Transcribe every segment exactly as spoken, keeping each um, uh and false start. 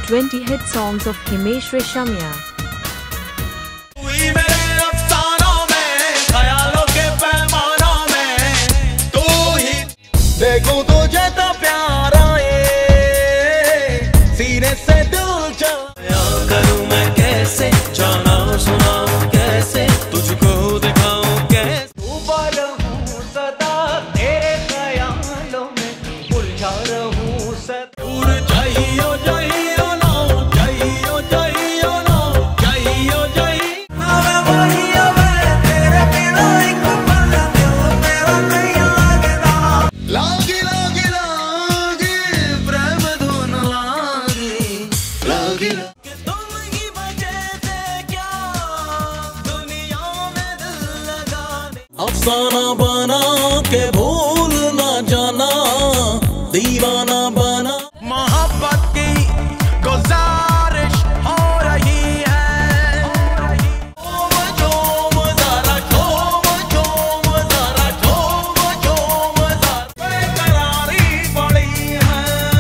twenty hit songs of Himesh Reshamya. देखूं तुझे तो प्यार आए सीने से दिल जाया करूं मैं कैसे जाना सुनाऊं कैसे तुझको दिखाऊं कैसे डूबा रहूं सदा तेरे ख्यालों में उलझा रहूं सदा दूर जाइयो जाइयो ना जाइयो जाइयो ना जाइयो जाइयो ना वही मैं तेरे बिना एक पल दिल मेरा नहीं लगता लागी लागी लागी प्रेम धुन लागी लागी तुम ही बचे थे क्या दुनिया में दिल लगाने अफसाना बना के भूल ना जाना दीवाना बना मोहब्बत की गुजारिश हो रही है झूम झूम जरा झूम झूम जरा झूम झूम जरा बेकरारी बड़ी है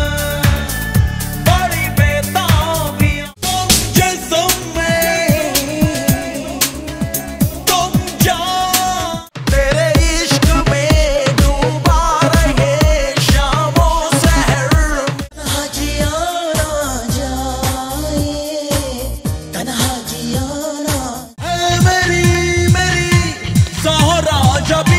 बड़ी बेताबियां तुम जिस्म में तुम जान तेरे इश्क में डूबा रहे शामो सहर तन्हा जिया ना जाए तन्हा जिया ना ऐ मेरी मेरी सहरा जबी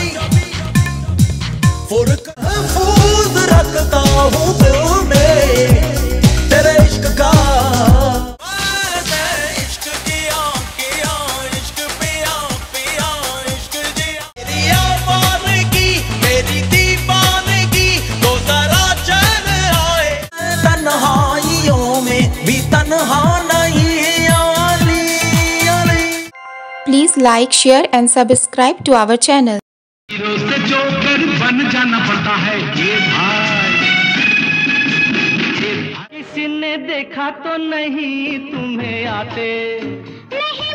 फुर्क महफूज रखता हूँ दिल में तेरे इश्क का मैंने इश्क किया किया इश्क पिया पिया इश्क जिया मेरी आवाज़गी मेरी दीवानगी तो जरा चैन आए तन्हाइयों में भी तन्हा नहीं आली आली Please like, share and subscribe to our channel. Hero से जोकर बन जाना पड़ता है ये भाई किसी ने देखा तो नहीं तुम्हें आते नहीं